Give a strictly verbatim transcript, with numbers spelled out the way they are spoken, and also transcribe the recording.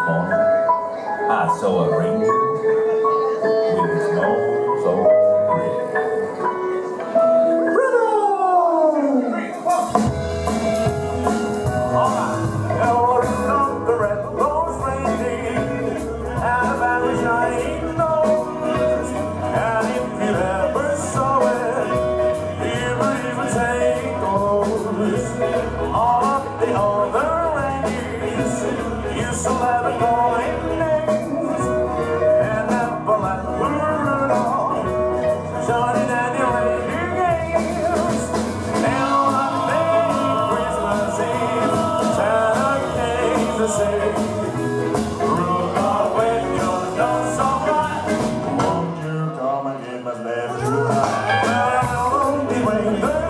morning, I saw a reindeer with his nose so red. Rudolph! Alright, now Rudolph the red-nosed reindeer had a very shiny nose, and if you ever saw it, he would even take those. All of the other reindeers used to let it go in names, and never let Rudolph join in any reindeer games. And on that Christmas Eve, Santa came to say, Rudolph, when you're done so right, won't you come and give us left tonight? Well, the rain, the